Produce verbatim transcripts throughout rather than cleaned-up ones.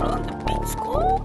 on the beat school.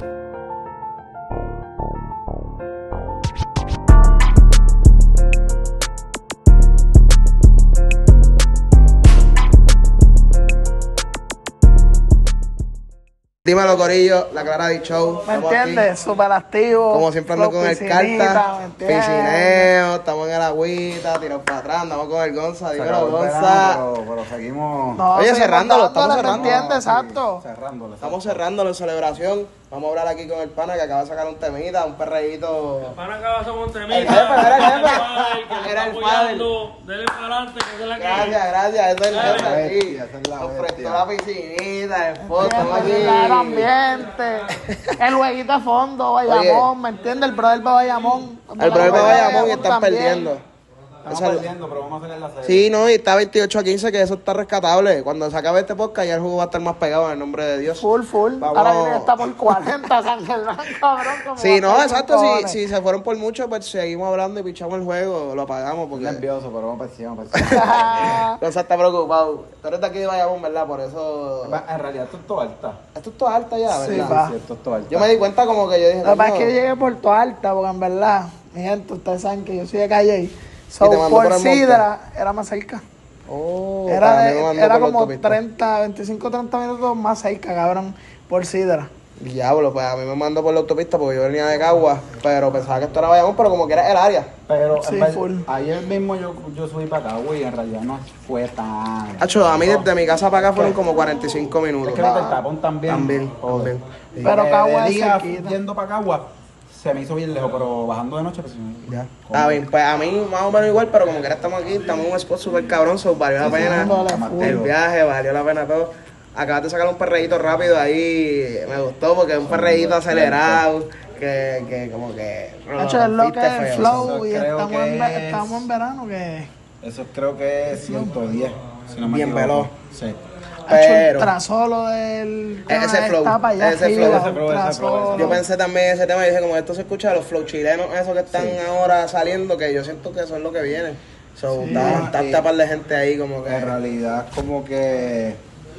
Dímelo, corillo, la Clara de Show. ¿Me entiendes? Súper activo. Como siempre ando con el carta, piscineo, estamos en el agüita, tirados para atrás, andamos con el Gonza, dímelo, Gonza. Pero, pero seguimos. No, Oye, seguimos cerrándolo, dándole, estamos ¿me cerrando. entiendes? Exacto. Cerrándolo. Estamos cerrándolo en celebración. Vamos a hablar aquí con el pana que acaba de sacar un temita, un perreíto. Para acá vas a un temita. El jefe, era el jefe. Que Era está el apoyando. Dele para adelante, que es la que. Gracias, gracias, eso es el La jefe aquí. bestia, esa es la Nos bestia. prestó la piscinita, el foto, estamos aquí. El ambiente, el jueguito de fondo, Bayamón, ¿me entiendes? El brother de Bayamón. El brother de Bayamón y están también. perdiendo. Estamos Esa- perdiendo, pero vamos a hacer la serie. Sí, no, y está veintiocho a quince, que eso está rescatable. Cuando se acabe este podcast ya el juego va a estar más pegado en el nombre de Dios. Full, full. Vamos. Ahora viene está por cuarenta, San Germán, cabrón. como Sí, no, va a ser exacto, con si, cojones. si se fueron por mucho, pues seguimos hablando y pichamos el juego, lo apagamos porque... Estoy nervioso, pero vamos para encima, para encima. Gonza está preocupado. Tú eres de aquí de Bayamón, ¿verdad? Por eso... En realidad esto es todo alta. Esto es todo alta ya, Sí, ¿verdad? pa. Sí, esto es todo alta. Yo me di cuenta como que yo dije... Lo que pasa es "Coño". que yo llegué por Puerto Alta, porque en verdad, mi gente, ustedes saben que yo soy de Calle. So, te mandó por por el monte. Sidra era más cerca. Oh, Era, para mí de- me mandó era por la como autopista. treinta, veinticinco, treinta minutos más cerca, cabrón, por Sidra. Diablo, pues a mí me mandó por la autopista porque yo venía de Cagua, pero pensaba que esto era Bayamón, pero como que era el área. Pero Sí, en ver- full. ayer mismo yo, yo subí para acá, güey, y en realidad no fue tan... Hacho, a mí desde mi casa para acá fueron como cuarenta y cinco Es minutos. que el tapón también. También, Joder. también. Y Pero de- Cagua de es día, cerquita. yendo para Cagua, se me hizo bien lejos, pero bajando de noche, pues Ya. Joder. A mí, pues a mí más o menos igual, pero como que ahora estamos aquí, estamos en un spot súper cabrón, so valió la Sí, sí, pena dándole full. el viaje, valió la pena todo. Acabas de sacar un perreíto rápido ahí, me gustó porque es un perreíto acelerado, que, que como que... Hacho, es lo que es el feo. flow y Eso creo estamos en, que ve- es- estamos en verano que... Eso creo que es ciento diez, si no me Bien equivoco. veloz. Sí. Hacho, Pero- el trasolo del... Ese flow, Está para allá ese arriba, flow, ese un flow, ese trasolo. flow, Yo pensé también en ese tema y dije, como esto se escucha de los flow chilenos, esos que están ahora saliendo, que yo siento que son lo que vienen. So, Sí. está, está Y- esta par de gente ahí como que... En realidad, como que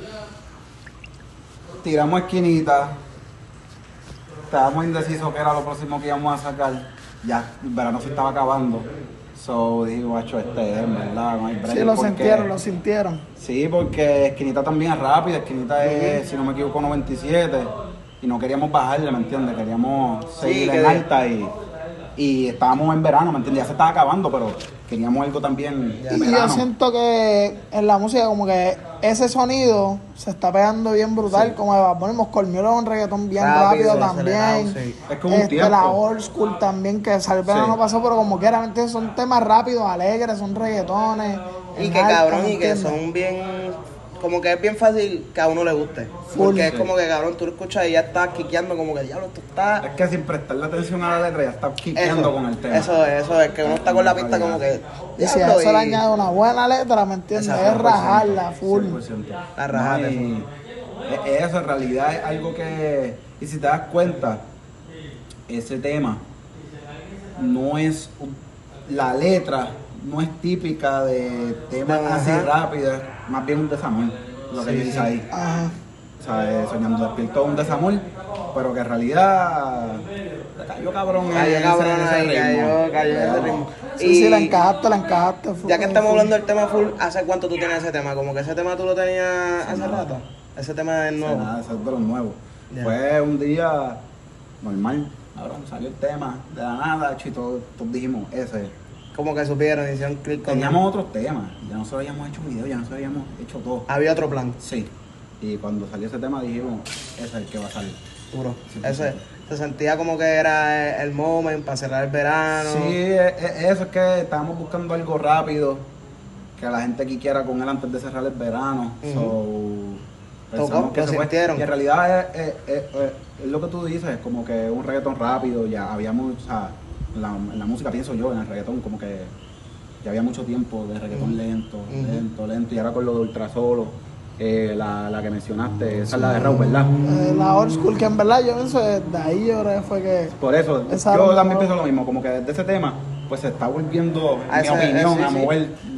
tiramos esquinita, estábamos indecisos que era lo próximo que íbamos a sacar. Ya el verano se estaba acabando. So dije, guacho, este es, ¿verdad? No hay break. Sí, lo porque- sintieron, lo sintieron. Sí, porque esquinita también es rápida, esquinita es, si no me equivoco, noventa y siete. Y no queríamos bajarle, ¿me entiendes? Queríamos seguir que en de- alta y, y estábamos en verano, ¿me entiendes? Ya se estaba acabando, pero queríamos algo también en Y yo verano. siento que en la música como que ese sonido se está pegando bien brutal, Sí. como de Bad Bunny, Moscormiolo un reggaetón bien Rápido, rápido, acelerado, también. sí. Es como un Este, tiempo. la old school también, que salió el verano Sí. pasó, pero como quiera, ¿me entiendes? Son temas rápidos, alegres, son reggaetones. Y en que alta, cabrón, ¿me y que entiendes? son bien... Como que es bien fácil que a uno le guste. Full. Porque es Sí. como que cabrón, tú lo escuchas y ya estás quiqueando como que diablo, esto está... Es que sin prestarle atención a la letra ya está quiqueando Eso, con el tema. eso es, eso es, que uno está con la pista como que... Y si a diablo, eso le y- añade una buena letra, ¿me entiendes? Exacto, Es rajarla, full. cien por ciento. La rajada, No, y e- eso en realidad es algo que, y si te das cuenta, ese tema no es, un- la letra no es típica de temas Ajá. así rápidos, más bien un desamor, lo que Sí, dice sí. ahí. Ajá. O sea, eh, soñando despierto es un desamor, pero que en realidad le cayó cabrón en Cayó ese- cabrón ese ahí, ritmo. cayó, cayó en ese Pero- ritmo. Sí, sí, la encajaste, la encajaste. full, Ya que estamos full. hablando del tema full, ¿hace cuánto tú tienes ese tema? Como que ese tema tú lo tenías hace rato. Ese tema es No, nuevo. nada, eso es de los nuevos. Ya. Fue un día normal, cabrón, salió el tema de la nada, y todos, todos dijimos, ese. Como que supieron, hicieron clic con Teníamos otros temas, ya nosotros habíamos hecho videos, ya nosotros habíamos hecho todo. Había otro plan, Sí. Y cuando salió ese tema dijimos, ese es el que va a salir. duro. Sí, sí, Ese, sí. se sentía como que era el moment para cerrar el verano. Sí, e- e- eso es que estábamos buscando algo rápido, que la gente aquí quiera con él antes de cerrar el verano. Ujú. So, Tocó, pensamos que lo se fue. sintieron. Y en realidad es, es- es- es- es lo que tú dices, es como que un reggaetón rápido, ya habíamos, o sea, en la, en la música pienso yo, en el reggaetón, como que ya había mucho tiempo de reggaetón Ujú. lento, Ujú. lento, lento, y ahora con lo de Ultra Solo, eh, la, la que mencionaste, esa es la de Raúl, ¿verdad? Eh, la old school, que en verdad yo pienso que de ahí yo creo que fue que... Por eso, Esa yo no- también pienso lo mismo, como que desde ese tema, pues se está volviendo, A en mi ese- opinión, sí, a sí. mover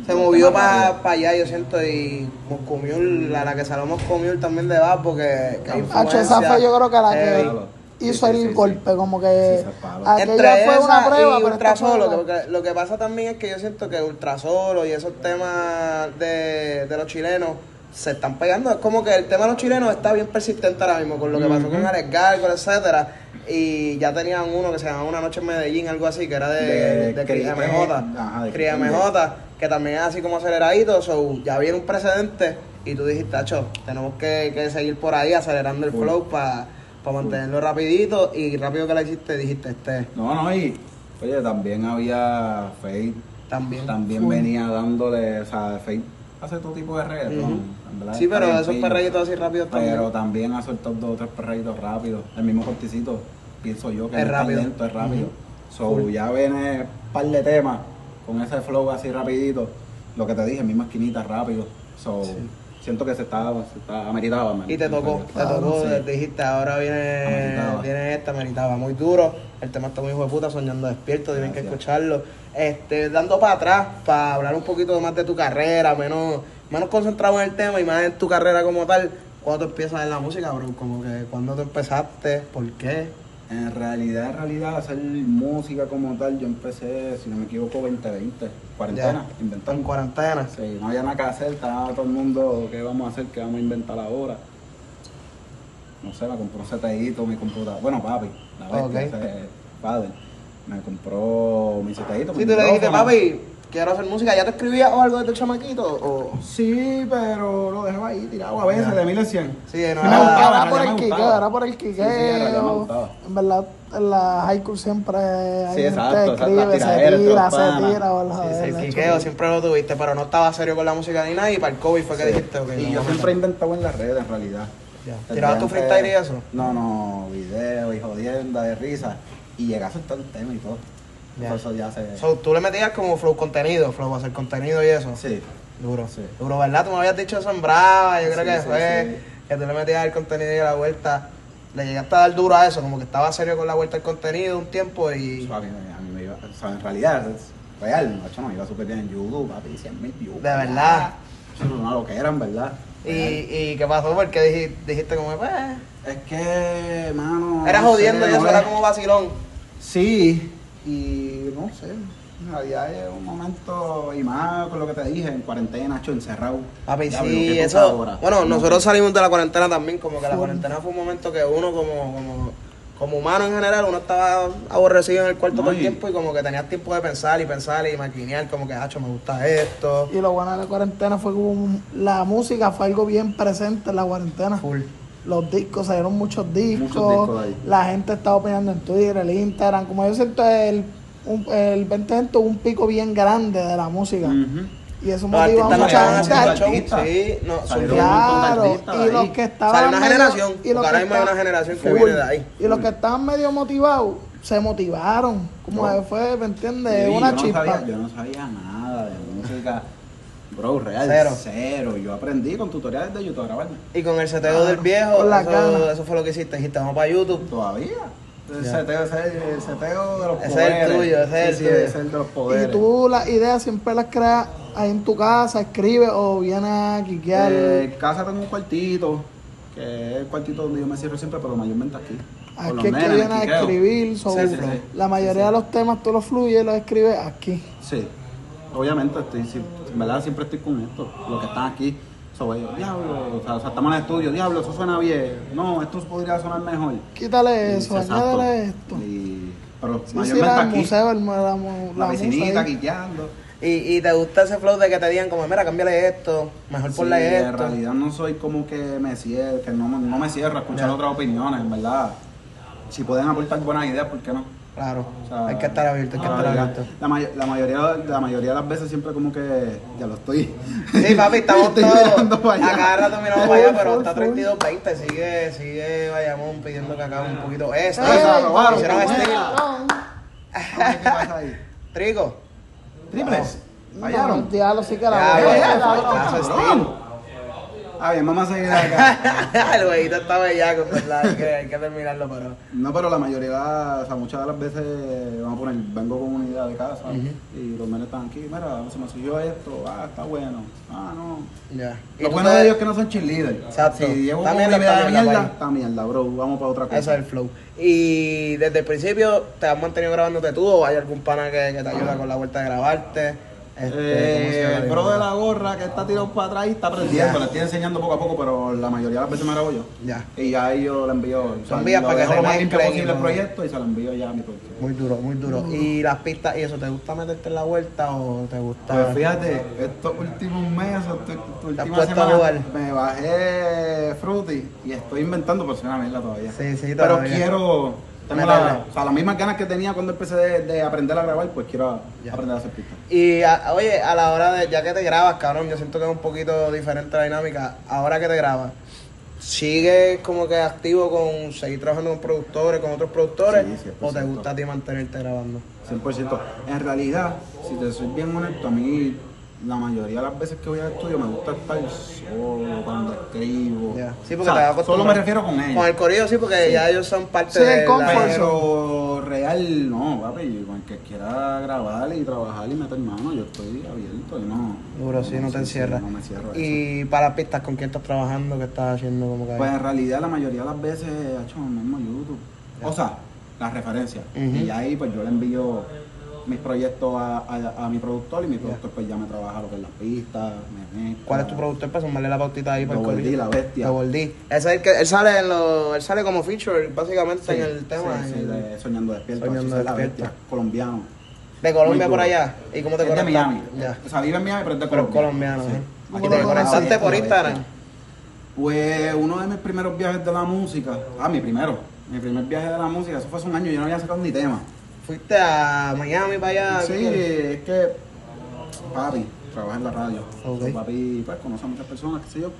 Se movió para pa allá, yo siento, y Moscomiul, la, la que salió Moscomiul también de Vapo, que, que hay Hacho, esa fue yo creo que la que eh, hizo sí, el sí, sí. golpe, como que Sí, se paró. aquella Entre fue una esa prueba, y pero esta fue Ultrasolo, la- que, porque lo que pasa también es que yo siento que Ultrasolo y esos temas de, de los chilenos se están pegando. Es como que el tema de los chilenos está bien persistente ahora mismo, con lo que pasó con Alex Gargo, etcétera. Y ya tenían uno que se llamaba Una Noche en Medellín, algo así, que era de, De de, Cri- Cris M J. ajá, de Cris M Cris J, que también es así como aceleradito. So, ya viene un precedente y tú dijiste, tacho, tenemos que, que seguir por ahí acelerando el Full. flow para mantenerlo rapidito. Y rápido que la hiciste, dijiste, este No, no, y oye, también había Fate, también. también Full. venía dándole, o sea, Fate hace todo tipo de reggaetón, Ujú. en verdad, Sí, está pero bien esos pillo. perreitos así rápidos también. Pero también ha soltado dos o tres perreitos rápidos. El mismo corticito, pienso yo que Es no es tan rápido. lento, es rápido. Ujú. So, Full. ya viene un par de temas con ese flow así rapidito. Lo que te dije, misma esquinita rápido. So, siento que se está, se está ameritaba. man. Y te tocó, te Claro, tocó, sí. dijiste, ahora viene, Ameritaba. viene esta, meritaba, muy duro. El tema está muy hijo de puta, soñando despierto, tienen que Gracias. escucharlo. Este, dando para atrás, para hablar un poquito más de tu carrera, menos, menos concentrado en el tema y más en tu carrera como tal. ¿Cuándo tú empiezas en la música, bro? Como que, ¿cuándo tú empezaste? ¿Por qué? En realidad, en realidad, hacer música como tal, yo empecé, si no me equivoco, veinte veinte, cuarentena, Ya. inventando. En cuarentena. Sí, no había nada que hacer, estaba todo el mundo, ¿qué vamos a hacer? ¿Qué vamos a inventar ahora? No sé, me compró un setadito, mi computadora. Bueno, papi, la bestia, Ok. ese padre. Me compró mi setadito. Si tú le dijiste, papi, quiero hacer música, ¿ya te escribías o algo desde chamaquito? O... Sí, pero lo dejaba ahí tirado a veces, Ya. de mil en cien. Sí, no, Sí me era- gustaba, era en por realidad el me quiqueo, gustaba. era por el Sí, sí, en realidad me quiqueo. gustaba. En verdad, en la high school siempre hay Sí, gente exacto, que exacto, escribe, la se tiradera entre tira, los se panas. tira, o Sí, joder, sí, el le quiqueo chulo. siempre lo tuviste, pero no estaba serio con la música ni nada y para el COVID fue que Sí. dijiste, ok. Y lo yo vamos a siempre he meter. inventado en las redes, en realidad. Ya. Desde ¿Tirabas tu antes- freestyle y eso? No, no, video y jodienda de risa. Y llegué a soltar el tema y todo. Ya. Por eso ya se... So, tú le metías como flow contenido, flow hacer contenido y eso. Sí. Duro. Sí. Duro, ¿verdad? Tú me habías dicho eso en Brava, yo creo Sí, que sí, fue sí. que tú le metías el contenido y a la vuelta. Le llegaste a dar duro a eso, como que estaba serio con la vuelta del contenido un tiempo y. Eso a mí, me- a mí me iba... O sea, en realidad, es real. Macho, no, me iba súper bien en YouTube, papi, cien mil views. De verdad. Eso es una loquera, en verdad. Y, Real. y qué pasó, porque dijiste, dijiste como, pues. Es que, mano... Era no jodiendo sé, y eso no era es- como vacilón. Sí, y no sé, en realidad es un momento, y más con lo que te dije, en cuarentena, hecho encerrado. Papi, Diablo, sí, qué eso. tocadora. Bueno, No, nosotros salimos de la cuarentena también, como que la Full. cuarentena fue un momento que uno como, como, como humano en general, uno estaba aborrecido en el cuarto No, todo el y- tiempo y como que tenías tiempo de pensar y pensar y maquinear, como que, hacho, me gusta esto. Y lo bueno de la cuarentena fue que hubo un- la música fue algo bien presente en la cuarentena. Full. Los discos, salieron muchos discos, Muchos discos ahí. la gente estaba opinando en Twitter, el Instagram, como yo siento el, un, el veinte veinte tuvo un pico bien grande de la música Ujú. y eso Los motiva a artistas no mucha estaban gente. haciendo a- el show, artistas. sí, no, Salieron surgió. un montón de Claro, artistas y ahí. los que estaban Sale una medio- generación, y los porque que ahora mismo hay estaban- una generación que Full. viene de ahí. Y los que estaban medio motivados se motivaron, como No. que fue, ¿me entiendes? Sí, Una yo no chispa. sabía, yo no sabía nada de música. Bro, real, Cero. cero. Yo aprendí con tutoriales de YouTube a grabar. Y con el seteo Claro, del viejo, con la eso, gana. eso fue lo que hiciste. Dijiste, vamos para YouTube. Todavía. El Ya. seteo, ese es el, el seteo de los Ese es el poderes. tuyo, ese es Sí, el sí, tuyo. ese es el de los poderes. Y tú las ideas siempre las creas ahí en tu casa, escribes o vienes a quiquear. Eh, en casa tengo un cuartito, que es el cuartito donde yo me cierro siempre, pero mayormente aquí. Con los Aquí es que nenes, vienes a quiqueo. escribir. so, Sí, sí, sí. La mayoría de los temas tú los fluyes y los escribes aquí. Sí, obviamente, estoy, sí, en verdad siempre estoy con esto. Los que están aquí, sobre ellos, diablo, o sea, o sea, estamos en el estudio, diablo, eso suena bien. No, esto podría sonar mejor. Quítale Y- eso, exacto. añádele esto. Y, pero Sí, sí, mayormente la aquí, museo, el, la, mu- la la vecinita musa ahí. quiqueando. Y, y te gusta ese flow de que te digan como, mira, cámbiale esto, mejor Sí, ponle en esto. realidad no soy como que me cierro, que no, me- no me cierro a escuchar Ya. otras opiniones, en verdad. Si pueden aportar buenas ideas, ¿por qué no? Claro, O sea, hay que estar abierto, hay que la estar verdad, abierto. La, may- la mayoría, la mayoría de las veces siempre como que ya lo estoy. Sí, papi, estamos Estoy todos. mirando para allá. A cada rato miramos para allá, Full, pero full, está full. treinta y dos veinte. Sigue, sigue Bayamón pidiendo que acabe un poquito esto. ¡Ey! Eso, robaron, Hicieron ¡Qué este- cabrón! ¿Qué pasa ahí? Trigo. ¿Triples? No, ¿Fallaron? diablo, sí que la Ya, voy a ya, hacer, ya, cabrón. ya. Eso es Cabrón. Ah, bien, vamos a seguir acá. El huevito está bellaco, ¿verdad? Hay que, hay que terminarlo, pero... No, pero la mayoría, o sea, muchas de las veces, vamos a poner, vengo con una idea de casa y los nenes están aquí, mira, se me subió esto, ah, está bueno, ah, no. Ya. Lo tú bueno te- de ellos es que no son cheerleaders. Exacto. Si llevo Está con una mierda, idea está de mierda, mierda, papi. está mierda, bro, vamos para otra cosa. Eso es el flow. Y desde el principio, ¿te has mantenido grabándote tú o hay algún pana que, que te ayuda con la vuelta de grabarte? Este, ¿cómo se Eh, llama? el bro de la gorra que está tirado para atrás y está aprendiendo, le estoy enseñando poco a poco, pero la mayoría de las veces me grabo yo. Ya. Y ya ahí yo le envío, o sea, envías lo para que dejo se lo más limpio mezclen y posible el no- proyecto y se lo envío ya a mi productor. Muy duro, muy duro. ¿Y las pistas y eso, te gusta meterte en la vuelta o te gusta...? Pues fíjate, estos últimos meses, esta última puesto a semana, jugar? me bajé Fruity y estoy inventando, pero soy una mierda todavía. Sí, sí, Pero todavía. quiero, tengo Meterle. la, o sea, las mismas ganas que tenía cuando empecé de, de aprender a grabar, pues quiero Ya. aprender a hacer pistas. Y a- oye, a la hora de, ya que te grabas, cabrón, yo siento que es un poquito diferente la dinámica. Ahora que te grabas, ¿sigues como que activo con seguir trabajando con productores, con otros productores? Sí, cien ¿O por te ciento. gusta a ti mantenerte grabando? cien por ciento. En realidad, si te soy bien honesto, a mí la mayoría de las veces que voy al estudio me gusta estar solo cuando escribo. Ya. Sí, porque O sea, te vas a acostumbrar. solo me refiero con ellos. Con el corillo sí, porque ya ellos son parte Sí, de el comfort la... zone. Pero real, no, papi. Con el que quiera grabar y trabajar y meter mano, yo estoy abierto y no. Duro, sí, no te sí, encierras. no me cierro a eso. Y para las pistas, ¿con quién estás trabajando? ¿Qué estás haciendo? Como que Pues en realidad la mayoría de las veces he hecho el mismo YouTube. O sea, las referencias. Ujú. Y ahí pues yo le envío mis proyectos a, a, a mi productor y mi productor pues ya me trabaja lo que es las pistas, me mezcla. ¿Cuál es tu productor para sumarle la pautita ahí para el Double D, corillo? la bestia. Double D. Ese es el que él sale en lo, él sale como feature básicamente Sí, en el tema. sí, en sí, el- de Soñando Despierto. Soñando así es la Despierto. bestia, colombiano. de Colombia Muy por duro. allá. ¿Y cómo te Es de conectas? Miami. Ya. O sea, vive en Miami, pero es de Pero es Colombia. colombiano, Sí. ¿eh? ¿Cómo ¿Y lo te conoces? conectaste por La Instagram? bestia. Pues uno de mis primeros viajes de la música, ah, mi primero, mi primer viaje de la música, eso fue hace un año, yo no había sacado ni tema. Fuiste a Miami para allá. Sí, ¿qué? es que papi trabaja en la radio. Ok. So, papi pues conoce a muchas personas, qué sé yo.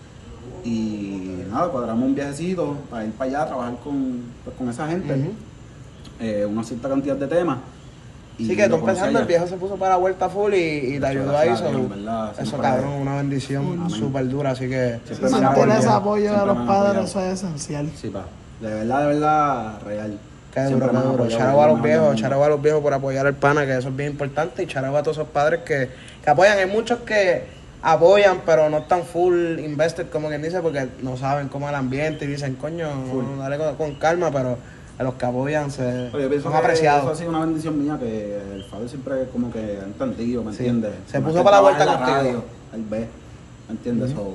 Y nada, cuadramos un viajecito para ir para allá a trabajar con, pues, con esa gente. Ujú. eh, una cierta cantidad de temas. Y Sí, que tú lo conocí empezando, allá. el viejo se puso para la vuelta full y, y te ayudó ahí. Gracias a so- Dios, en verdad, eso, siempre- cabrón, una bendición Amén. súper dura. Así que, Siempre Sí, me han sentir apoyado, ese apoyo de siempre los me han padres, apoyado. eso es esencial. Sí, pa. De verdad, de verdad, real. qué duro, Siempre qué me han duro. apoyado, Charao a los siempre me han viejos, apoyado. charao a los viejos por apoyar al pana, que eso es bien importante. Y charao a todos esos padres que, que apoyan. Hay muchos que apoyan, pero no están full invested, como quien dice, porque no saben cómo es el ambiente y dicen, coño, Full. dale con, con calma, pero a los que apoyan se Pero yo pienso son que eso ha apreciados. sido una bendición mía que el Fader siempre como que ha entendido, ¿me Sí. entiendes? Se Más puso que para la trabaja vuelta en contigo. radio, él ve, ¿me entiendes? So,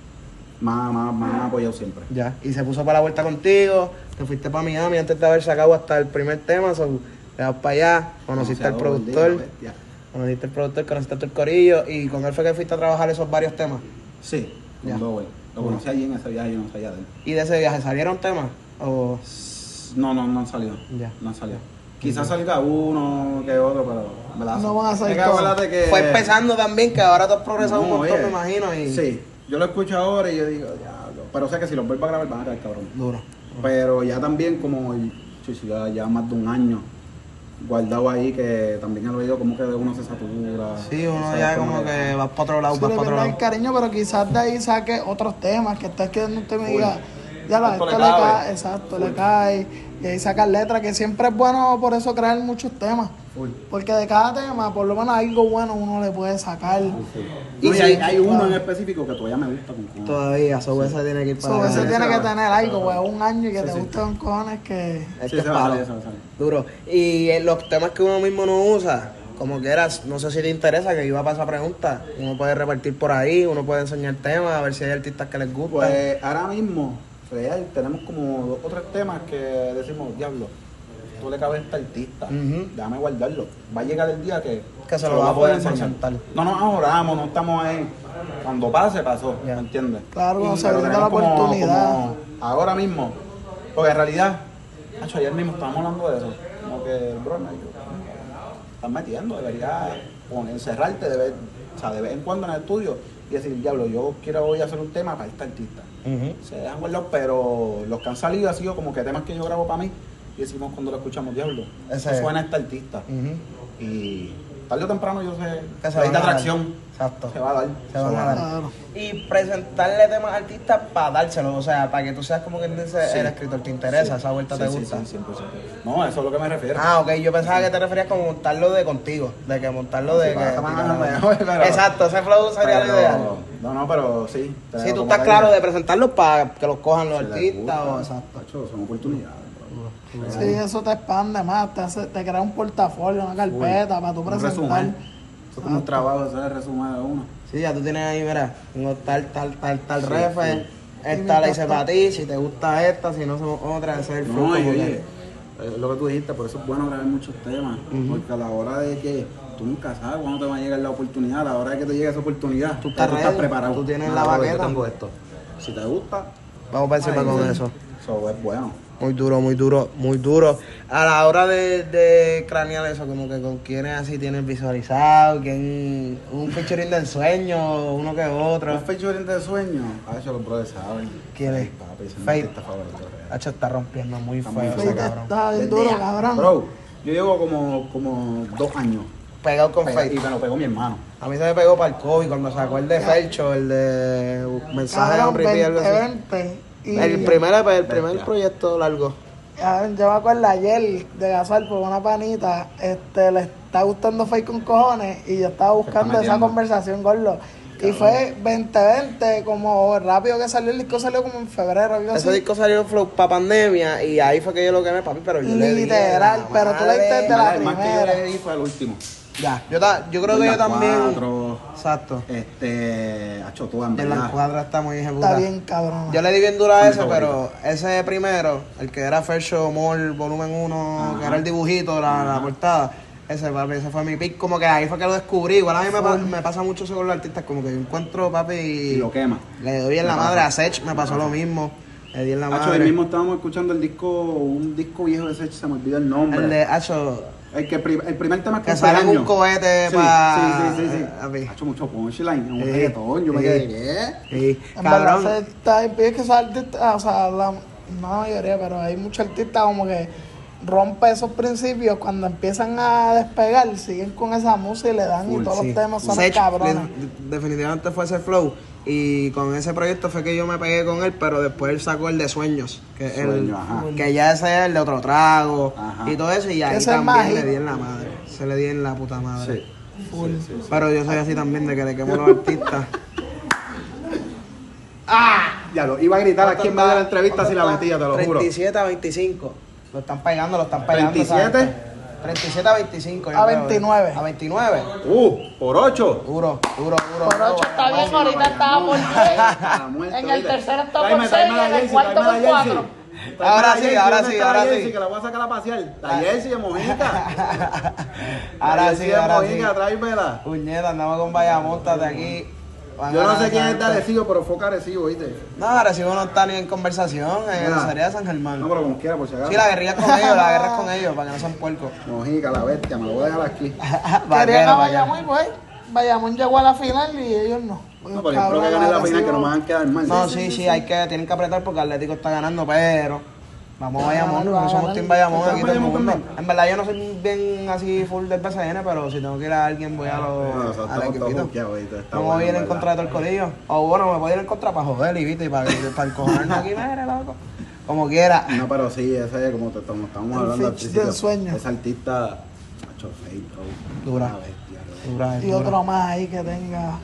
más, más, más me ha apoyado siempre. Ya, y se puso para la vuelta contigo, te fuiste para Miami antes de haber sacado hasta el primer tema, so, te vas para allá, conociste al Conocí a Double D, productor, la bestia. conociste al productor, conociste a tu corillo, y con él fue que fuiste a trabajar esos varios temas. Sí, Ya. con Double. Lo conocí allí en ese viaje, yo no sabía de él. Y de ese viaje, ¿salieron temas? O... No, no, no han salido. Ya. No han salido. Quizás salga uno que otro, pero me la No van a salir Es que todos. acuérdate que- Fue empezando también, que ahora tú has progresado un No, montón, oye, me imagino, y... Sí, yo lo escucho ahora y yo digo, diablo. Pero sé que si los vuelvo a grabar van a caer cabrón. Duro. Pero ya también como chuchi, ya, ya más de un año guardado ahí que también he oído como que uno se satura. Sí, uno ¿sabes? ya como que vas para otro lado, Sí, vas le para otro brinda el lado. cariño, pero quizás de ahí saque otros temas que estés que usted me diga, ya la, Esto esto le le cabe. cae, exacto, le cae, y ahí sacar letras, que siempre es bueno por eso crear muchos temas, Full. porque de cada tema, por lo menos algo bueno uno le puede sacar. No, Y y sí, hay, hay uno claro. en específico que todavía me gusta con cojones. Todavía, su ese tiene que ir para So, allá. ese sí, tiene sí, que sí. tener algo, pues, un año y que Sí, te sí. guste con cojones que... Este Sí, es se va a palo. salir, se va a salir. Duro. Y en los temas que uno mismo no usa, como quieras, no sé si te interesa, que iba a pasar preguntas. Uno puede repartir por ahí, uno puede enseñar temas, a ver si hay artistas que les gustan. Pues ahora mismo, real, tenemos como dos o tres temas que decimos, diablo, tú le cabes a este artista, Ujú. déjame guardarlo. Va a llegar el día que, Que se lo va a poder presentar. No nos ahorramos, no estamos ahí. Cuando pase, pasó, Ya. ¿me entiendes? Claro, cuando Y- se pero brinda tenemos la como- oportunidad. como ahora mismo, porque en realidad, macho, ayer mismo estábamos hablando de eso. Como que, bro, me dijo, estás metiendo, deberías poner- encerrarte de vez, o sea, de vez en cuando en el estudio y decir, diablo, yo quiero hoy hacer un tema para este artista. Ujú. Se dejan guardados, pero los que han salido han sido como que temas que yo grabo para mí y decimos cuando lo escuchamos, diablo, Ese eso es. suena a este artista. Ujú. Y tarde o temprano yo sé Que se la ley van de a dar. atracción Exacto. se va a dar. Se van a dar. Claro. Y presentarle temas a artistas para dárselos, o sea, para que tú seas como que dice Sí. el escritor, ¿te interesa? Esa vuelta Sí, te sí, gusta. sí, cien por ciento. No, eso es lo que me refiero. Ah, ok, yo pensaba que te referías como montarlo de contigo, de que montarlo de Sí, que... pasa más, mejor, pero- Exacto, ese flow sería lo Pero- ideal. No, no, pero sí. Si pero tú como estás te claro digo, de presentarlos para que los cojan los si les artistas gusta, o exacto. macho, son oportunidades. bro. Sí, eso te expande más, te, hace, te crea un portafolio, una carpeta para tu Un presentar. resumen. Eso es como un trabajo, eso es el resumen de uno. Sí, ya tú tienes ahí, mira, tengo tal, tal, tal, tal Sí, refe, sí. esta la hice mientras para ti, si te gusta esta, si no somos otra, ese es el flow No, y como oye, que... es lo que tú dijiste, por eso es bueno grabar muchos temas. Porque a la hora de que tú nunca sabes cuándo te va a llegar la oportunidad, a la hora de que te llegue esa oportunidad, Tú estás ya ready, preparado. tú tienes Ah, la brother, baqueta. Yo tengo esto. Si te gusta, Vamos para encima ahí, con sí. eso. Eso es bueno. Muy duro, muy duro, muy duro. A la hora de, de cranear eso, como que con quiénes así tienes visualizado, quién, un featuring del sueño, uno que otro. ¿Un featuring de sueño? Ah, eso los brothers saben. ¿Quién es? Papi, ese es mi Fate. artista favorito. real. Hacho está rompiendo muy Está feo muy ese feo. cabrón. Está bien Desde duro, ya. cabrón. Bro, yo llevo como, como dos años. Pegado con Pega- Fate. y me lo pegó mi hermano. A mí se me pegó para el COVID cuando sacó el de Felcho, el de mensaje de Cabrón, un repeat, algo así. veinte, veinte. Y, El primer, E P, el primer Bestia. proyecto largo. cabrón, yo me acuerdo ayer de Gasol por una panita, este, le está gustando Fake con cojones y yo estaba buscando esa metiendo. conversación, gordo. Y fue veinte veinte, como rápido que salió el disco, salió como en febrero, algo Ese así. disco salió flow para pandemia y ahí fue que yo lo quemé, papi, pero yo le di Literal, la pero tú le diste madre. de la el más que yo primera. le di fue el último. Ya, yo, ta- yo creo que yo Jordan también... cuatro, Exacto. este, hacho tú, en En verdad. las cuadras está muy Está ejecutada. bien, cabrón. Yo le di bien duro a Es mi ese, pero favorito. ese primero, el que era First Show Mall Volumen uno, Ajá. que era el dibujito, la, la portada, ese papi, ese fue mi pick, como que ahí fue que lo descubrí. Igual a mí me, pa- me pasa mucho eso con los artistas, como que yo encuentro, papi, Y y lo quema. le doy en Me la pasa. madre a Sech, me pasó lo mismo, le di en la Hacho, madre. ahí mismo estábamos escuchando el disco, un disco viejo de Sech, se me olvidó el nombre. El de Hacho, El, que pri- el primer tema es que sale en un cumpleaños. cohete Sí, para... sí, sí, sí, sí. Papi. Hacho mucho punchline, un Sí, reggaetón, yo me sí. quedé, ¿qué? Sí, En cabrón. verdad, se está, es que esos artistas, o sea, la, no la mayoría, pero hay muchos artistas como que rompe esos principios cuando empiezan a despegar, siguen con esa música y le dan Full, y todos Sí. los temas son Sech, cabrones. de- definitivamente fue ese flow. Y con ese proyecto fue que yo me pegué con él, pero después él sacó el de Sueños, que, es el, Sueño, ajá. que ya ese es el de otro trago Ajá. y todo eso, y ahí Ese es también más le hit. di en la madre, se le di en la puta madre. Sí. Sí, sí, sí. Pero yo soy así también, de que le quemo a los artistas. Ya lo iba a gritar aquí en medio de la entrevista si la metía, te lo juro. treinta y siete a veinticinco. Lo están pegando, lo están pegando. ¿treinta y siete? ¿sabes? treinta y siete a veinticinco. yo A creo, ¿eh? veintinueve. A veintinueve. Uh, por ocho. Duro, duro, duro. Por ocho está bien, ahorita estaba por diez. En el tercero está por seis y en el cuarto por cuatro. Ahora sí, ahora sí, ahora sí. Que la voy a sacar a pasear. La jersey de Mojica. Ahora La sí, jersey de ahora sí. Mojica, tráemela. Puñeta, andamos con Vallamontas de aquí. Van Yo a no sé ganar quién esa es de gente. Arecibo, pero fue Arecibo, ¿viste? No, Arecibo no está ni en conversación, en la Nada. serie de San Germán. No, pero como quiera, por si acaso. Sí, la guerrilla es con ellos, la guerra es con ellos, para que no sean puercos. Mojica, la bestia, me lo voy a dejar aquí. Querían Vaquero, a vaquero. Bayamón, pues. Bayamón llegó a la final y ellos no. No, pero yo creo que gané la final, que no me van a quedar mal. No, sí, sí, hay que, tienen que apretar porque Atlético está ganando, pero vamos a Bayamón, ganar, va a nosotros somos ganar. Team Bayamón ¿Estás aquí todo el Bayamón mundo. también? En verdad yo no soy bien así full del P C N, pero si tengo que ir a alguien voy a No, los eso al estamos todos equipito. buqueados, ¿viste? Está No me bueno, voy a ir en ¿verdad? contra de todo el corillo. O bueno, me puedo ir en contra para joder y viste, y para, para encojonarnos aquí, mire, loco. Como quiera. No, pero sí, ese como te como estábamos El hablando al fix del principio. sueño. Ese artista, macho, fake, bro. Dura. Una bestia, bro. Dura, Y dura. otro más ahí que tenga.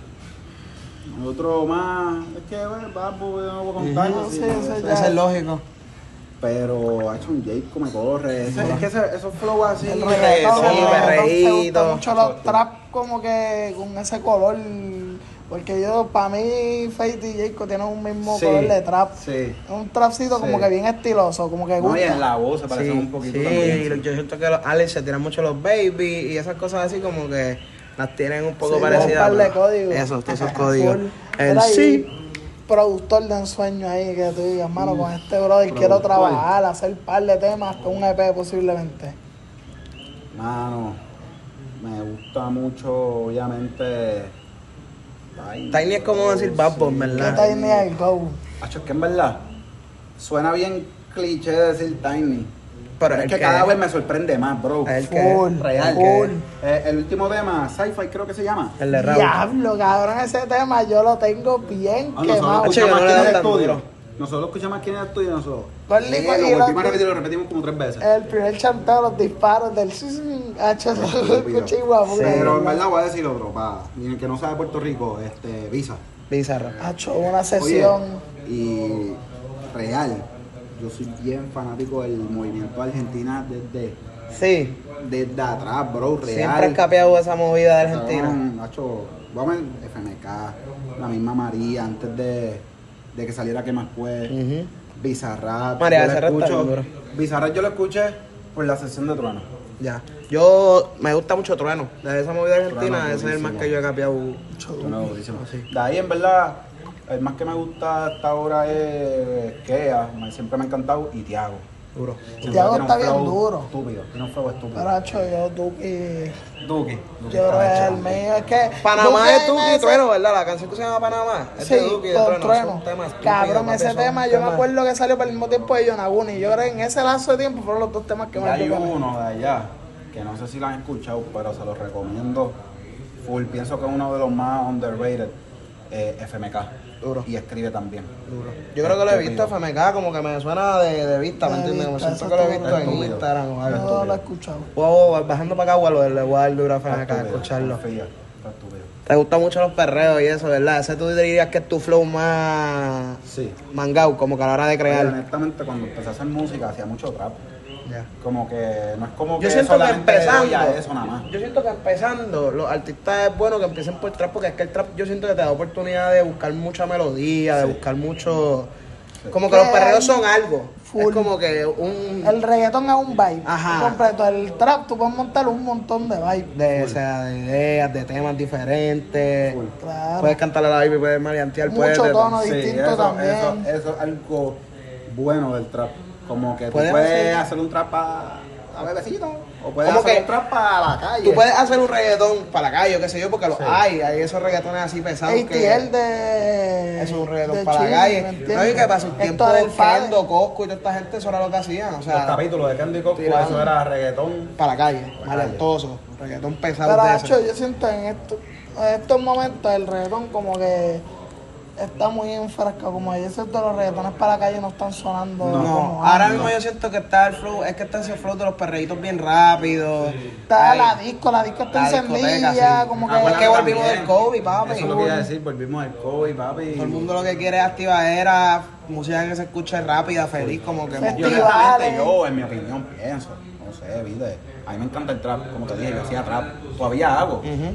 Otro más, es que bueno, Babu, yo no voy a contar. No, sí, sí, ese- ese ya- Ese es lógico. Pero ha hecho un Jake como corre. Ese, es que ese, esos flow así. El de- reggaetón, sí, el reggaetón, perreíto. me gustan mucho los trap como que con ese color. Porque yo, para mí, Fate y Jayco tienen un mismo Sí, color de trap. Sí. Es un trapcito como Sí. que bien estiloso, como que No, y gusta. en la voz se parecen Sí, un poquito sí, también. yo siento que los Alex se tiran mucho los baby y esas cosas así como que las tienen un poco Sí, parecidas. un par de pero- códigos. Esos, todos esos códigos. Full. El Era ahí, sí. productor de ensueño ahí que tú digas, mano, con este brother quiero Productor. trabajar, hacer un par de temas, hasta un E P posiblemente. Mano, me gusta mucho, obviamente. Tiny, Tiny es como decir Bad Boy, ¿Qué ¿verdad? tal ni el go? Hacho, es que en verdad suena bien cliché decir Tiny, Pero es el que, que- cada vez me sorprende más, bro. El que Full, Real. full. Eh, el último tema, Sci-Fi creo que se llama. el de Raúl. Diablo, cabrón, ese tema yo lo tengo bien Ah, nosotros lo quemado. Hacho, yo escuchamos no aquí le en doy el tan estudio. duro. Nosotros lo escuchamos aquí en el estudio nosotros. Los Sí, licos y lo los volvimos a di- repetir, lo repetimos como tres veces. El primer chanteo, los disparos del Hacho, lo Estúpido. escuché igual. Sí. Pero en verdad voy a decir otro, pa. Y el que no sabe Puerto Rico, este, Visa. Bizarro. Hacho, una Oye, sesión. y real, yo soy bien fanático del movimiento de Argentina desde, Sí, desde atrás, bro, real. siempre has capeado esa movida de Argentina. Cabrón, Nacho, vamos a ver F M K, la misma María, antes de, de que saliera Que Más Pues, Ujú. Bizarrap. María yo lo Becerra está escucho- bien duro. Bizarrap yo lo escuché por la sesión de Trueno. Ya. Yo me gusta mucho Trueno. De esa movida argentina, Trueno, ese es el más buenísimo. que yo he capeado. Trueno durísimo. Así. De ahí, en verdad, el más que me gusta hasta ahora es Kea, me- siempre me ha encantado, y Tiago. Duro. Tiago está bien duro. Estúpido, tiene un flow estúpido. Pero Hacho, yo, Duki. Duki. Yo creo que es el mío. Es que. Panamá es Duki me- y Trueno, ¿verdad? La canción que se llama Panamá. Es Sí, de Duki y de con Trueno. Trueno. Son temas estúpidos, Cabrón, papi, ese son tema, yo me temas- acuerdo que salió por el mismo tiempo de Yonaguni. Yo creo que en ese lazo de tiempo fueron los dos temas que Y más hay yo quemé. uno de allá, que no sé si lo han escuchado, pero se los recomiendo full. Pienso que es uno de los más underrated, eh, F M K. Duro. Y escribe también. Duro. Yo creo que lo he visto Estúpido. F M K, como que me suena de, de vista, ¿me De entiendes? Me vista, siento que lo he eso visto en estúpido. Instagram o algo. No lo he escuchado. Wow, bajando para acá, bueno, le voy a dar duro a F M K, Estúpido, escucharlo. confía, está estúpido. Te gustan mucho los perreos y eso, ¿verdad? Ese tú dirías que es tu flow más Sí. mangao, como que a la hora de Oye, crear. honestamente, cuando empecé a hacer música, hacía mucho trap. Ya. Como que no es como Yo que siento que solamente le doy empezando, a eso nada más. yo siento que empezando, los artistas es bueno que empiecen por trap porque es que el trap yo siento que te da oportunidad de buscar mucha melodía, de Sí. buscar mucho... Sí. Como que Que los perreos hay son algo. full. Es como que un... El reggaetón es un vibe. Ajá. Completo. El trap, tú puedes montar un montón de vibe. De, o sea, de ideas, de temas diferentes. Full. Claro. Puedes cantarle a la baby, puedes mariantear, puedes... Mucho de- tono Sí, distinto eso, también. Eso, eso es algo bueno del trap. Como que tú Puedes puedes hacer- hacer un trap para a bebecito. O puedes Como hacer que un trap para la calle. Tú puedes hacer un reggaetón para la calle, o qué sé yo, porque los Sí. hay. Hay esos reggaetones así pesados A T que... L de. Eso es un reggaetón de para Chile, la calle. ¿me No, y entiendes? que para sus tiempos Héctor el Padre. Kendo, Cosco y toda esta gente, eso era lo que hacían. O Los sea, capítulos de Candy Coco, Tirando. eso era reggaetón. para la calle, la mariantoso, reggaetón pesado Pero, de Hacho, eso. yo siento en, esto, en estos momentos el reggaetón como que está muy enfrascado. Como yo siento los reggaetones para la calle no están sonando. No, como ahora antes. mismo yo siento que está el flow, es que está ese flow de los perreitos bien rápidos. Está Ay, la disco, la disco está la discoteca, encendida. sí. Como que. Ah, pues que volvimos también. del COVID, papi. Eso es lo que iba a decir, volvimos del COVID, papi. Todo el mundo lo que quiere es activadera, música que se escuche rápida, feliz, como que... Festi- Yo festivales. honestamente, yo en mi opinión pienso, no sé, viste, a mí me encanta el trap, como te dije, yo hacía trap, todavía hago. Ujú.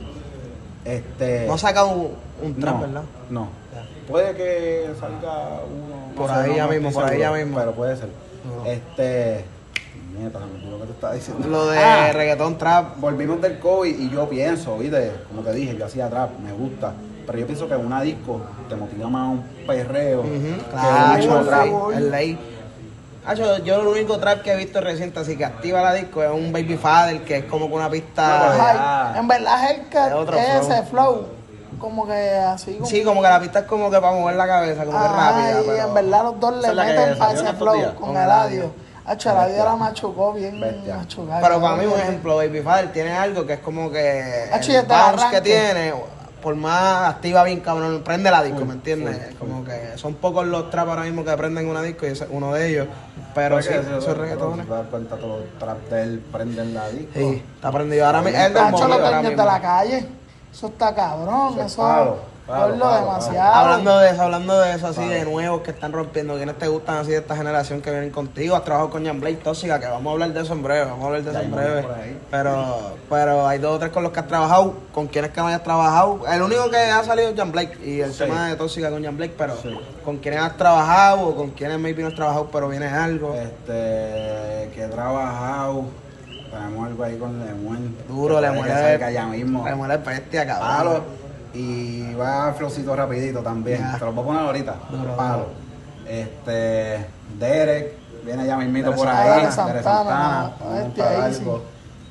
Este, No saca un, un trap, no, ¿verdad? No. Puede que salga uno. no Por sé, ahí no, ya no mismo, estoy por ahí ya seguro, mismo. Pero puede ser. No. Este. Nieta, se me olvidó lo que te estaba diciendo. Lo de Ah, reggaetón trap. volvimos del COVID y yo pienso, viste, como te dije, yo hacía trap, me gusta. Pero yo pienso que una disco te motiva más un perreo Ujú, que claro, mucho sí, trap. sí. el ley. Hacho, yo el único trap que he visto reciente así que activa la disco es un Baby Father, que es como que una No, pista... pues, Ay, en verdad es el que Es otro es ese flow. flow. Como que así. Como Sí, como que la pista es como que para mover la cabeza, como que Ajá, rápida. y pero- en verdad los dos Esa le es la que meten para salió en ese estos flow días, con con el Eladio. audio. Hacho, el audio la machucó bien Bestia. machucada. Pero para mí, un ejemplo, Baby Father tiene algo que es como que Hacho, el ya te bounce arranque. que tiene, por más activa bien cabrón, prende la disco, Full, ¿me entiendes? full, Como que son pocos los trap ahora mismo que prenden una disco y ese es uno de ellos. Pero sí, ¿Sabes qué? esos reggaetones. Si te das cuenta, todos los trap de él prenden la disco. Sí, está prendido ahora mismo. Es del Hacho, momento los ahora dueños mismo. de la calle. Eso está cabrón. Eso es Eso palo, palo, ponlo palo, demasiado. Hablando de eso, hablando de eso así Vale. de nuevos que están rompiendo, ¿quiénes te gustan así de esta generación que vienen contigo? Has trabajado con Jan Blake Tóxica, que vamos a hablar de eso en breve, vamos a hablar de eso Ya en hay breve. uno por ahí. Pero, pero hay dos o tres con los que has trabajado, con quienes que no hayas trabajado. El único que ha salido es Jan Blake y el Sí. tema de Tóxica con Jan Blake, pero Sí. con quienes has trabajado o con quienes maybe no has trabajado, pero viene algo. Este, que he trabajado, tenemos algo ahí con Lemuel. Duro, que le puede que muere. salga ya mismo. Le muere bestia, cabrón. Palo. Y va a flowcito rapidito también. Ya. Te lo voy a poner ahorita. Duro, Palo. duro. Este, Derek, viene ya mismito Derek por Santana, ahí. Derek Derek Santana, Santana. no, vamos a este montar ahí sí. algo.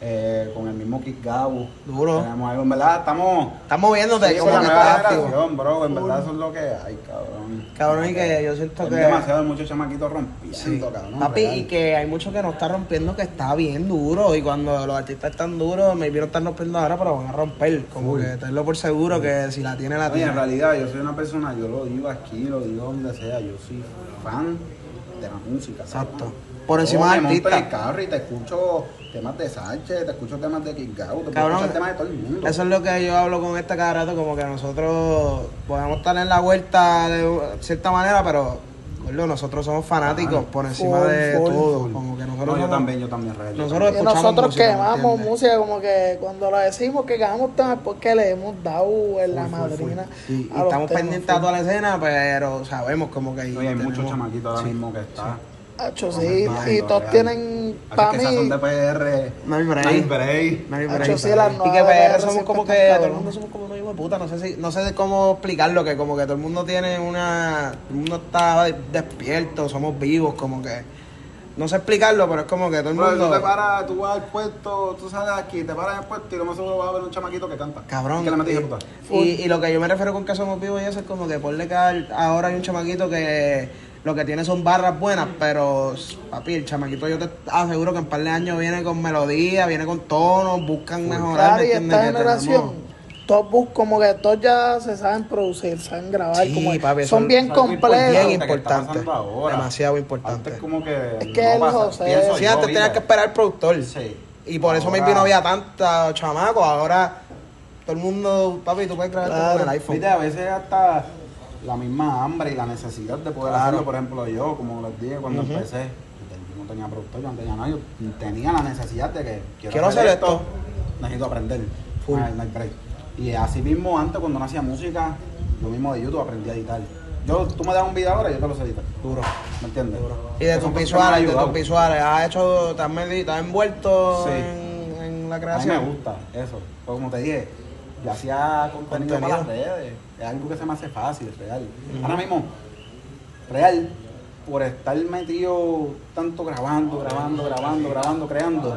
eh, con el mismo Kid Gabu. Duro. Tenemos algo, en verdad, estamos... Estás moviéndote Sí, como con que la nueva estás activo. generación, bro, en verdad eso es lo que hay, cabrón. Cabrón, y que yo siento Hay que... demasiado, muchos chamaquitos rompiendo, Sí. cabrón. Papi, real. y que hay mucho que no está rompiendo, que está bien duro. Y cuando los artistas están duros, maybe no están rompiendo ahora, pero van a romper. Como Full. que tenlo por seguro que si la tiene, la Oye, tiene. en realidad yo soy una persona, yo lo digo aquí, lo digo donde sea, yo soy fan de la música. Exacto. cabrón. Por encima Yo del me monto en el artista. carro y te escucho temas de Sánchez, te escucho temas de Kid Gabu, te puedo Cabrón, escuchar temas de todo el mundo. Eso es lo que yo hablo con este cada rato, como que nosotros podemos estar en la vuelta de cierta manera, pero gordo, nosotros somos fanáticos Claro. por encima Full, de full, todo. Full. Como que nosotros No, yo somos- también, yo también, real. yo Nosotros Y escuchamos nosotros música, ¿me quemamos entiendes? música, como que cuando lo decimos que quemamos temas es porque le hemos dado en la Full, full, madrina. Y, y a los estamos temas, pendientes a full. toda la escena, pero sabemos como que ahí Oye, hay muchos tenemos- chamaquitos ahora sí. mismo que están. Hacho, sí, y Real. todos tienen, Así para que mí, esas son de P R. No hay break. No hay break. No hay Hacho, break. sí, las Y nuevas que P R P R somos siempre como que están todo el cabrones. mundo somos como unos hijos de puta, no sé si, no sé cómo explicarlo, que como que todo el mundo tiene una, todo el mundo está despierto, somos vivos, como que no sé explicarlo, pero es como que todo el Bro, tú te mundo, paras, tú vas al puesto, tú sales aquí, te paras en el puesto y lo más seguro vas a ver un chamaquito que canta. cabrón. ¿Qué le metes, y, hijo de puta? y, y lo que yo me refiero con que somos vivos y eso es como que ponle que ahora hay un chamaquito que lo que tiene son barras buenas, pero papi, el chamaquito yo te aseguro que en un par de años viene con melodía, viene con tonos, buscan mejorar, Claro, ¿me y entiendes? esta Que generación, tenemos- todos bus, como que todos ya se saben producir, saben grabar, Sí, como que papi, son son- bien son algo completos. bien que está importante, pasando ahora. demasiado importante. Antes como que Es que el pasa, José- pienso Sí, yo, antes tenías ¿viste? que esperar al productor. Sí. Y por eso Ahora- maybe no había tanta chamacos. Ahora todo el mundo, papi, tú puedes grabar Claro. con el iPhone. Viste, a veces hasta la misma hambre y la necesidad de poder Claro. hacerlo, por ejemplo, yo, como les dije cuando Ujú. empecé, yo no tenía productor, yo no tenía nada, yo tenía la necesidad de que Quiero hacer esto. necesito aprender, Full. no hay, no hay break. Y así mismo, antes cuando no hacía música, lo mismo de YouTube, aprendí a editar. Yo, tú me das un video ahora y yo te lo sé editar. Duro. ¿Me entiendes? Y de Eso tus fue lo que me ha visuales, de ayudado. tus visuales, ¿has hecho, te has, medi- te has envuelto Sí. en, en la A mí creación? me gusta eso. Pues como te dije, yo hacía contenido, Contenido. para las redes. Es algo que se me hace fácil, real. Ahora mismo, real, por estar metido tanto grabando, grabando, grabando, grabando, creando,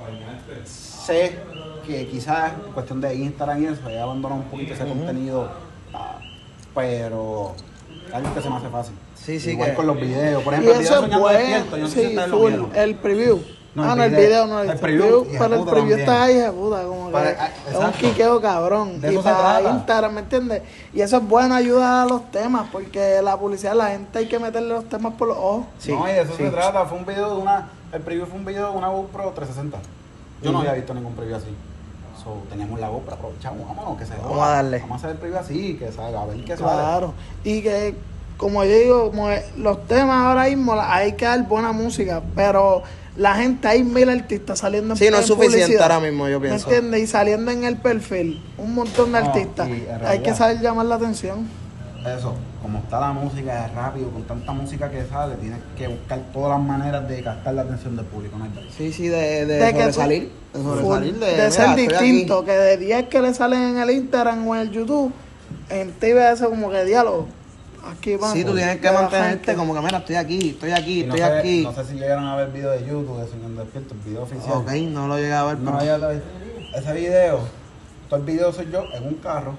sé que quizás en cuestión de Instagram y eso, he abandonado un poquito ese contenido, ah, pero es algo que se me hace fácil. Sí, sí, Igual que- con los videos. Por Y ejemplo, el video eso es Soñando bueno, Despierto, yo no sé si sí, ustedes lo full, vieron. el preview. No, ah, el no, el video. video no, el, El preview, preview, hija pero el puta preview también. está ahí, hija puta, como que Para- es un exacto. quiqueo cabrón. De y eso se para trata. Instagram, ¿me entiendes? Y eso es bueno, ayuda a los temas, porque la publicidad, la gente hay que meterle los temas por los ojos. Sí, No, y de eso sí. se trata. Fue un video de una. El preview fue un video de una GoPro trescientos sesenta. Yo no Ujú. había visto ningún preview así. So, teníamos la GoPro, aprovechamos, vámonos, que se Vamos joda. a darle. Vamos a hacer el preview así, que salga, a ver qué sale. Claro. Y que, como yo digo, como que los temas ahora mismo la- hay que dar buena música, pero la gente, hay mil artistas saliendo en Sí, no es en suficiente publicidad, ahora mismo, yo pienso. ¿me entiendes? Y saliendo en el perfil, un montón de No, artistas. y en Hay realidad- que saber llamar la atención. Eso, como está la música, es rápido, con tanta música que sale, tienes que buscar todas las maneras de captar la atención del público, ¿no? Sí, sí, de, de, De que tú- sobresalir. De sobresalir, Full, de, de mira, ser estoy distinto, aquí. que de diez que le salen en el Instagram o en el YouTube, en ti ve eso como que diálogo. Aquí van. Sí, tú tienes que de la mantenerte gente. como que, mira, estoy aquí, estoy aquí, Y no estoy sé, aquí. no sé si llegaron a ver el video de YouTube de Soñando Despierto, el video oficial. Ok, no lo llegué a ver, No, pero... ya te- ese video, todo el video soy yo en un carro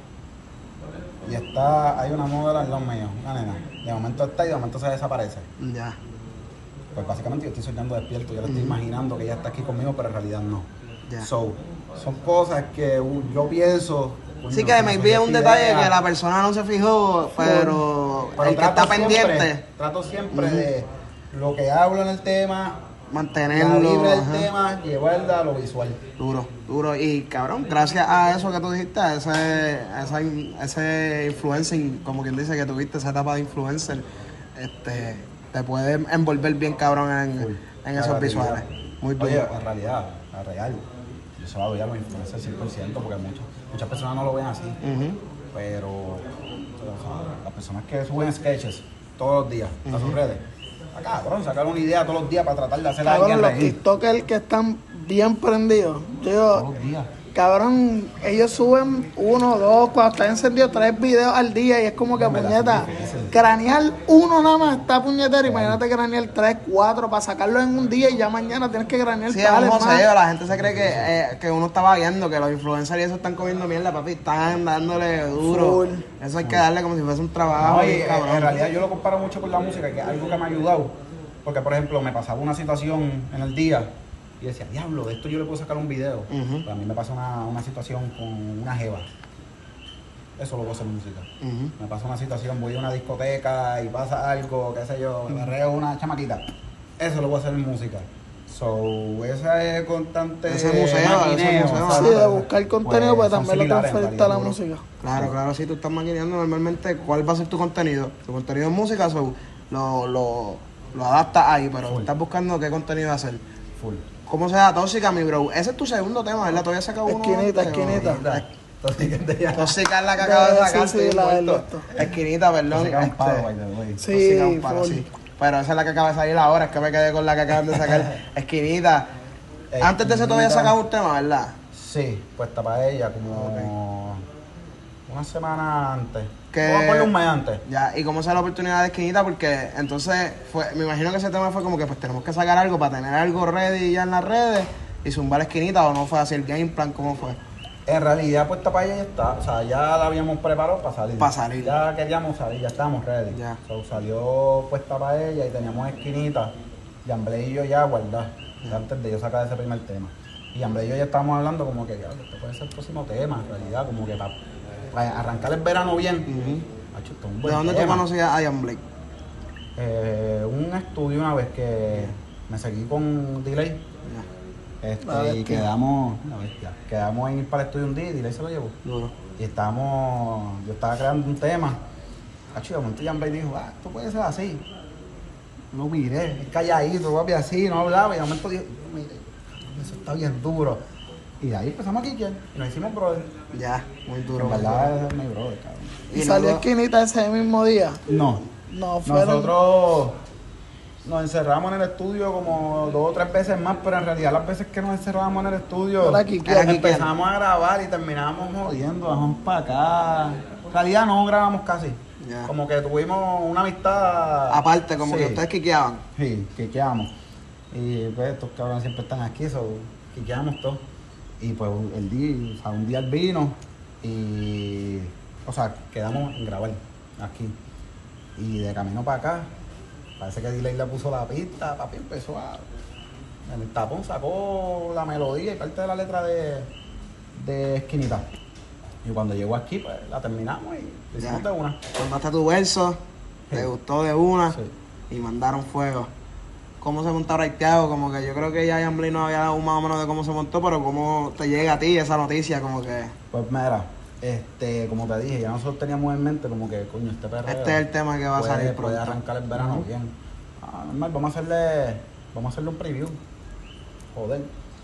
y está, hay una modelo al lado mío, una nena. De momento está y de momento se desaparece. Ya. Pues básicamente yo estoy soñando despierto, yo le estoy imaginando que ella está aquí conmigo, pero en realidad no. Ya. So, son cosas que uh, yo pienso. coño, Sí, que me no envía sé un esta detalle idea, que la persona no se fijó, pero, pero el que trato está siempre- pendiente, Trato siempre de lo que hablo en el tema, la mantenerlo. vibra del ajá. tema, llevarla a lo visual. Duro, duro. Y cabrón, gracias a eso que tú dijiste, a ese, a esa, in- ese influencing, como quien dice que tuviste esa etapa de influencer, este, te puedes envolver bien cabrón en, Full. en La esos realidad. visuales. Muy Oye, duro. en realidad, la real, yo se lo doy a los influencers cien por ciento porque muchos, muchas personas no lo ven así, Ujú. pero o sea, las personas que suben sketches todos los días a sus redes, acá, cabrón, sacar una idea todos los días para tratar de hacer a Cabrón, alguien los reír. TikTokers que están bien prendidos. Yo, Todos los días. cabrón, ellos suben uno, dos, cuando está encendido, tres videos al día y es como que, No, me la puñeta, hacen difícil. cranear uno nada más está puñetero. Imagínate cranear tres, cuatro para sacarlo en un día y ya mañana tienes que cranear Sí, es un tales más. joseo, la gente se cree que, eh, que uno estaba viendo, que los influencers y eso están comiendo mierda, papi, están dándole duro. Full. Eso hay que darle como si fuese un trabajo. No, y, bien eh, cabrón. en realidad yo lo comparo mucho con la música, que es algo que me ha ayudado. Porque, por ejemplo, me pasaba una situación en el día y decía, diablo, de esto yo le puedo sacar un video. Ujú. Pues a mí me pasó una, una situación con una jeva. Eso lo puedo hacer música. Ujú. Me pasa una situación, voy a una discoteca y pasa algo, qué sé yo, me barreo una chamaquita. Eso lo puedo hacer en música. So, ese es constante Ese museo, maquineo, ese museo. ¿sabes? Sí, de buscar contenido, Pues, pero son también lo similares, en transferiste a la realidad, música. Claro, claro, si tú estás maquineando normalmente, ¿cuál va a ser tu contenido? Tu contenido es música, so, lo, lo, lo adaptas ahí, pero Full. estás buscando qué contenido hacer. Full. ¿Cómo se da Tóxica, mi bro? Ese es tu segundo tema, ¿verdad? Todavía saca uno. Esquinita, antes, ¿o? esquinita. Tóxica es la que acaba de Sí, sacar, sí, estoy la del muerto. esto. Esquinita, perdón. Tóxica es un palo, este, by the way. Sí, Tóxica, un palo, full. sí. Pero esa es la que acaba de salir ahora, es que me quedé con la que acaban de sacar. Esquinita. Antes de eso todavía Esquinita. sacaba un tema, ¿verdad? Sí, puesta para ella como una semana antes. Que- Vamos a ponerle un mes antes. Ya, y cómo se da la oportunidad de Esquinita, porque entonces fue, me imagino que ese tema fue como que pues tenemos que sacar algo para tener algo ready ya en las redes y zumbar Esquinita, o no fue así el game plan, ¿cómo fue? En realidad, puesta para ella ya está. O sea, ya la habíamos preparado para salir. Pa' salir. Ya queríamos salir, ya estábamos ready. Ya. So, salió puesta para ella y teníamos esquinita. Y Amblé y yo ya guardar. Antes de yo sacar ese primer tema. Y Amblé y yo ya estábamos hablando como que, "Diablo, este puede ser el próximo tema, en realidad, como que para, arrancar el verano bien. Macho, esto es un ¿De buen dónde tú tema. conocías a Ian Blake? Eh, un estudio una vez que me seguí con Delay. Ya, Este, La y bestia. quedamos, la bestia, quedamos en ir para el estudio un día y Delay se lo llevó. duro. Y estábamos, yo estaba creando un tema. Cacho, de momento Jan Blake dijo, ah, esto puede ser así. Lo miré, es calladito, papi, así, no hablaba. Y de momento dijo, mire, eso está bien duro. Y de ahí empezamos a quiquear y nos hicimos brother. Ya, muy duro. En muy verdad es mi brother, cabrón. Y Y salió luego- Esquinita ese mismo día. No, No, fueron... nosotros nos encerramos en el estudio como dos o tres veces más, pero en realidad las veces que nos encerrábamos en el estudio Era quiquear. Era quiquear. empezamos a grabar y terminábamos jodiendo, vamos para acá. En realidad no grabamos casi. Ya. Como que tuvimos una amistad. Aparte, como Sí. que ustedes quiqueaban. Sí, quiqueamos. Y pues estos cabrones siempre están aquí, so, quiqueamos todo. Y pues el día, o sea, un día el vino y, o sea, quedamos en grabar aquí. Y de camino para acá, parece que Delay le puso la pista, papi empezó a, en el tapón sacó la melodía y parte de la letra de, de Esquinita. Y cuando llegó aquí, pues la terminamos y le hicimos Ya. de una. Mandaste tu verso, Sí. te gustó de una Sí. y mandaron fuego. ¿Cómo se montó Raiteado? Como que yo creo que ya Ian Blake nos había dado un más o menos de cómo se montó, pero cómo te llega a ti esa noticia, como que Pues mira, este, como te dije, ya nosotros teníamos en mente como que, coño, este perreo este es el tema que va a puede, salir puede pronto. arrancar el verano bien. Ah, normal, vamos a hacerle, vamos a hacerle un preview. Joder.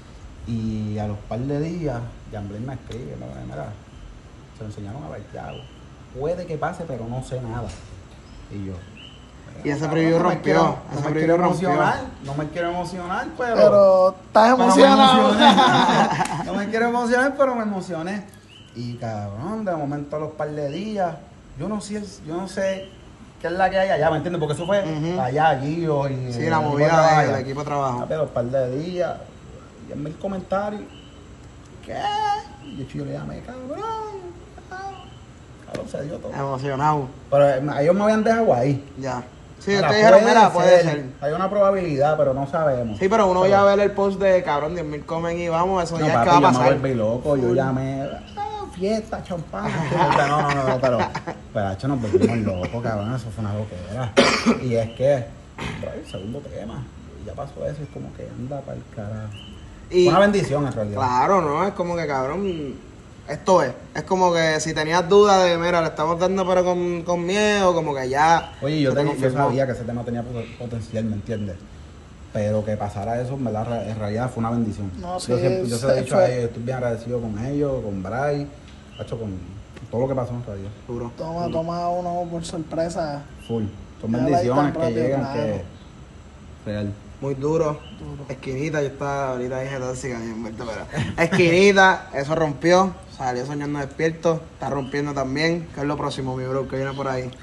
Y a los par de días, Jan Blake me escribe, me dice, mira, se lo enseñaron a Raiteado. Puede que pase, pero no sé nada. Y yo. Y ese "Cabrón, preview no me rompió, quiero- ese No me preview quiero rompió". emocionar, no me quiero emocionar, pero. Pero estás Pero me emocionado. emocioné. No me quiero emocionar, pero me emocioné. Y cabrón, de momento a los par de días, yo no sé, yo no sé qué es la que hay allá, ¿me entiendes? Porque eso fue Ujú. allá, Gio y Sí, el la equipo movida trabajo del allá. equipo de trabajo. A ver, los par de días, y en mil comentarios, ¿qué? Y yo le llamé, cabrón, cabrón, cabrón, se dio todo. Emocionado. Pero eh, ellos me habían dejado ahí. Ya. Sí, Ahora, ustedes dijeron, mira, puede ser. Hay una probabilidad, pero no sabemos. Sí, pero uno Pero- ya ver el post de cabrón, diez mil comen y vamos, eso No, ya papi, es que va a yo me pasar. volví loco, yo llamé, ah, fiesta, champán. fiesta. No, no, no, no, pero, pero hecho, nos volvimos locos, cabrón, eso fue una loquera. Y es que, bro, el segundo tema, y ya pasó eso, es como que anda para el carajo. Y- Fue una bendición en realidad. Claro, ¿no? Es como que, cabrón, esto es. Es como que si tenías dudas de, mira, le estamos dando pero con, con miedo, como que ya... Oye, yo, se te tenía, yo confirmó. sabía que ese tema tenía pot- potencial, ¿me entiendes? Pero que pasara eso, en verdad, re- en realidad fue una bendición. No, sí, yo, siempre- yo se lo he se dicho a fue. ellos, estoy bien agradecido con ellos, con Bray, hecho, con todo lo que pasó en realidad. Duro. Toma, toma uno por sorpresa. Full. Son Ya la bendiciones di tan que rápido, llegan claro. que. Real. Muy duro. Esquinita, yo estaba ahorita dije tóxica, bien muerto, pero. Esquinita, eso rompió. Salió soñando despierto. Está rompiendo también. ¿Qué es lo próximo, mi bro? ¿Qué viene por ahí?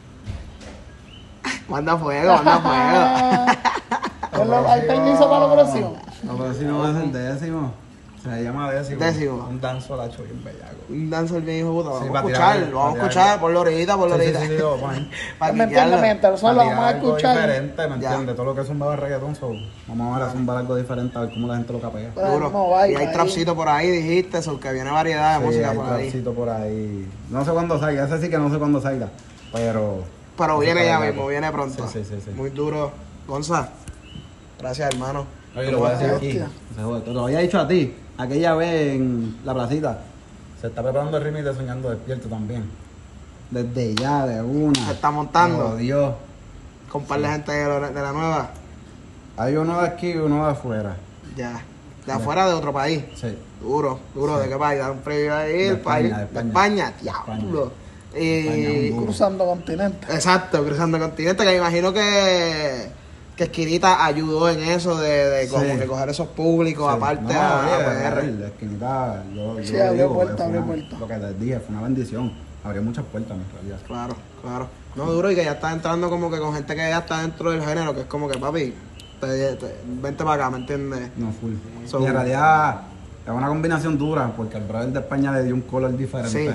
Manda fuego, manda fuego. ¿Es lo- ¿Hay permiso para la próxima? Lo próximo va a ser décimo. Se llama décimo. Décimo. Un danzo lacho bien bellaco. Un dancer bien hijo de puta. Vamos Sí, a para escuchar, tirar- lo vamos a para escuchar tirar. por la orillita, por la Sí, sí, orillita. sí, sí, lo ponen. Para ¿Me entiendes? quitarlo. Mientras eso lo vamos a algo escuchar. diferente, ¿me Ya. entiendes? Todo lo que es un de reggaetón, so, vamos a ver a zumbar algo diferente, a ver cómo la gente lo capea. Pero Duro. no, vaya, y hay ahí. trapcito por ahí, dijiste, eso, que viene variedad de Sí, música hay por ahí. trapcito por ahí. No sé cuándo salga, ese sí que no sé cuándo salga, pero... Pero eso viene está ya bellaco. mismo, viene pronto. Sí, sí, sí, sí. Muy duro. Gonza, gracias hermano. Oye, lo voy a decir aquí. Hostia. Se jode. Te lo había dicho a ti, aquella vez en la placita. Se está preparando el remix de Soñando Despierto también. Desde ya, de una. Se está montando. Oh, Dios. Con un par de gente de la, de la nueva. Hay uno de aquí y uno de afuera. Ya. De afuera de otro país. Sí. Duro, duro. Sí. ¿De qué país? Da un preview ahí. De el España, país. de De España. España, España. diablo. España, Y. un duro. Cruzando continentes. Exacto, cruzando continente, que me imagino que, que Esquinita ayudó en eso de, de como Sí. que coger esos públicos Sí. aparte No, a, oye, a P R. la esquinita, yo, yo Sí, lo abrió digo, puertas, fue abrió una- puertas. Lo que les dije, fue una bendición. Abrió muchas puertas en realidad. Claro, claro. No duro y que ya está entrando como que con gente que ya está dentro del género, que es como que papi, te- te- vente para acá, ¿me entiendes? No, full. So- y en realidad es una combinación dura porque al brother de España le dio un color diferente. Sí.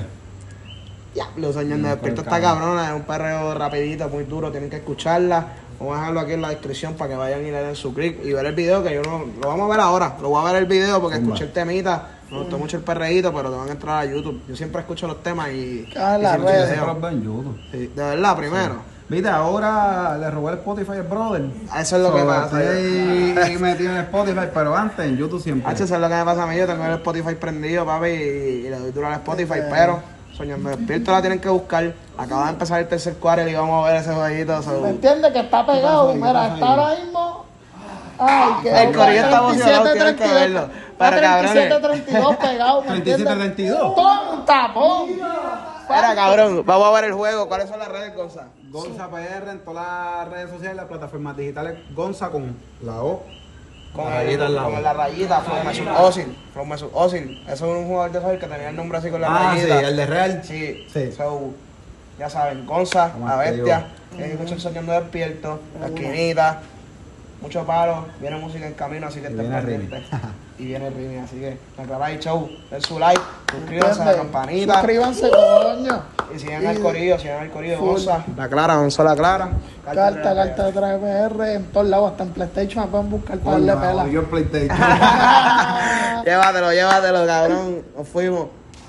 Ya, los años Mm, de despierto pero está cabrón. cabrona, es un perreo rapidito, muy duro, tienen que escucharla. Vamos a dejarlo aquí en la descripción para que vayan y le den su clic y ver el video, que yo no lo vamos a ver ahora, lo voy a ver el video porque Zumba. escuché el temita, me gustó mucho el perreíto, pero te van a entrar a YouTube. Yo siempre escucho los temas y, Ah, y las siempre redes. video. Siempre los veo en YouTube. Sí, de verdad, primero. Viste, ahora le robé el Spotify al brother. Eso es lo que So, pasa. Estoy ahí metido en Spotify, pero antes en YouTube siempre. H, eso es lo que me pasa a mí, yo tengo el Spotify prendido, papi, y, y le doy duro al Spotify, Eh. pero Soñando Despierto la tienen que buscar. Acaba de empezar el tercer quarter y vamos a ver ese jueguito. so- ¿Me entiendes? Que está pegado. ahí? ¿Qué Mira, pasa está ahí? ahora mismo. Ay, que El corillo está emocionado, tienes que verlo. Está Pero, cabrones. treinta y siete treinta y dos pegado. ¿me treinta y siete entiendes? treinta y dos. Toma un tapón. Espera, cabrón, vamos a ver el juego. ¿Cuáles son las redes, Gonza? Gonza P R en todas las redes sociales, las plataformas digitales. Gonza con la O. Con, La el- rayita al lado. con la rayita, From Mesut Ozil. From Mesut Ozil. Eso es un jugador de soccer que tenía el nombre así con la Ah, sí, rayita. el de Real. Sí, Sí. So, ya saben, Gonza, Como la activo. bestia, tienen que escuchar Soñando Despierto, la esquinita, muchos palos, viene música en camino, así que Y estén viene pendientes. Y viene Rimi, así que aclaráis show, den su like, suscríbanse a la ¿Entiendes? campanita Suscríbanse, coño. y sigan al corillo, sigan al corillo de Full. Gonza. La Clara, Gonza la Clara. Carta, carta de tres P R en todos lados, hasta en PlayStation me pueden buscar para darle Coño, pela. yo en PlayStation. Llévatelo, llévatelo, cabrón, nos fuimos.